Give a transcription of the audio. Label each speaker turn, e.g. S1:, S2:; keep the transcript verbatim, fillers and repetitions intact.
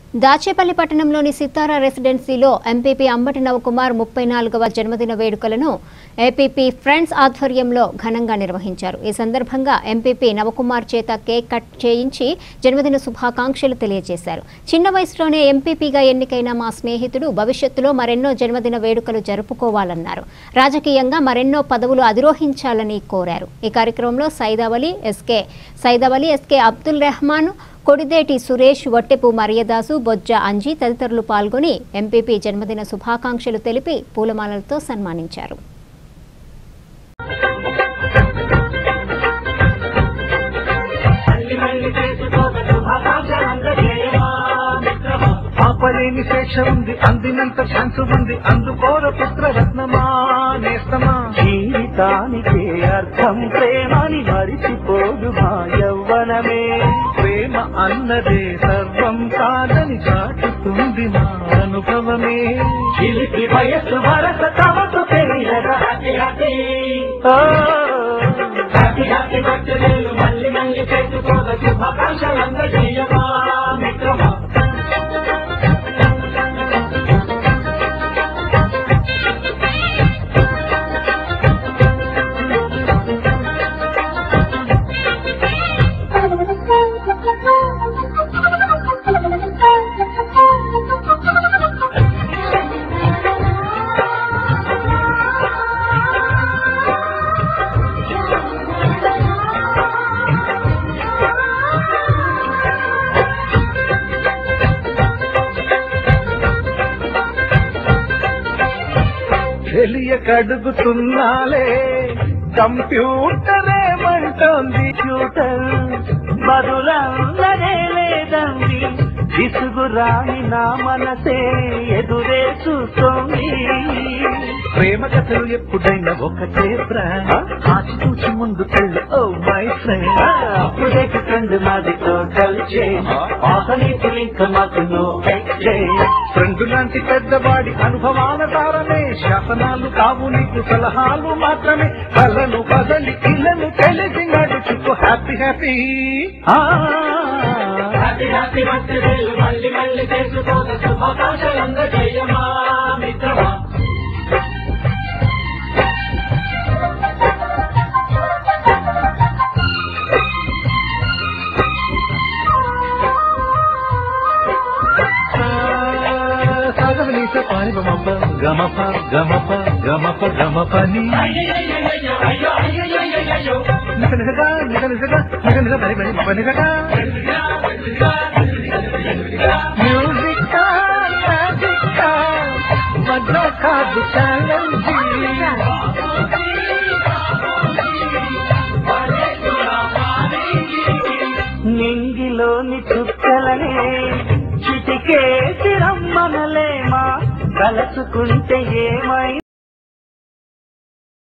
S1: దాచేపల్లి పట్టణంలోని సితారా రెసిడెన్సీలో ఎంపీపీ అంబటి నవకుమార్ ముప్పై నాలుగవ జన్మదిన వేడుకలను ఏపీపీ ఫ్రెండ్స్ ఆధ్వర్యంలో ఘనంగా నిర్వహించారు. ఈ సందర్భంగా ఎంపీపీ నవకుమార్ చేత కేక్ కట్ చేయించి జన్మదిన శుభాకాంక్షలు తెలియజేశారు. చిన్న వయసులోనే ఎంపీపీగా ఎన్నికైన మా స్నేహితుడు భవిష్యత్తులో మరెన్నో జన్మదిన వేడుకలు జరుపుకోవాలన్నారు. రాజకీయంగా మరెన్నో పదవులు అధిరోహించాలని కోరారు. ఈ కార్యక్రమంలో సైదావలి ఎస్కే సైదావలి ఎస్కే అబ్దుల్ రెహమాన్, కొడిదేటి సురేష్, వట్టెపు మరియదాసు, బొజ్జ అంజీ తదితరులు పాల్గొని ఎంపీపీ జన్మదిన శుభాకాంక్షలు తెలిపి పూలమాలలతో సన్మానించారు.
S2: ఆపలేని శేష ఉంది, అందినంత ఛాన్స్ ఉంది, అందుకోర పుత్రరత్నమా నేస్తమా. జీవితానికే అర్థం ప్రేమని మరిచిపోదు మా యవ్వనమే. ప్రేమ అన్నదే సర్వం కాదని చాటుతుంది మా అనుభవమే. చిలిపి వయస్సు వరస తమకు తెలియదా happy happy happy happy birthday. మళ్ళీ మళ్ళీ చేసుకోగ శుభాకాంక్షలందజేయమా మిత్రమా. తెలియకడుగుతున్నాలే కంప్యూటరే మంటోంది. ట్యూటర్ బదులందరే లేదండి, విసుగురాని నా మనసే ఎదురే చూస్తోంది. ప్రేమ కథలు ఎప్పుడైనా ఒకటే ఫ్రెండ్, ఆచితూచి ముందుకెళ్ళు ఓ మై ఫ్రెండ్. అప్పుడే ఫ్రెండ్ మాది టోటల్ చేంజ్, ఆహనీతులు ఇంకా మాకు నో ఎక్స్చేంజ్. ఫ్రెండ్ లాంటి పెద్దవాడి అనుభవాల దారమే, శాసనాలు కావు నీకు సలహాలు మాత్రమే. కలను కదలి ఇళ్ళను తెలిసి నడుచుకో happy happy happy happy birthday. మళ్ళీ మళ్ళీ చేసుకోగ శుభాకాంక్షలందజేయమా మిత్రమా. పాని బమప గమప గమప గమప గమపని నిగ నిగగా నిగ నిగగా నిగ నిగ బరి బరి మప నిగగా. మ్యూజిక్ మ్యాజిక్ వద్ద కాదు ఛాలెంజ్. నింగిలోని చుక్కలనే చిటికేసి రమ్మనలేమా, కలుసుకుంటే ఏమైనా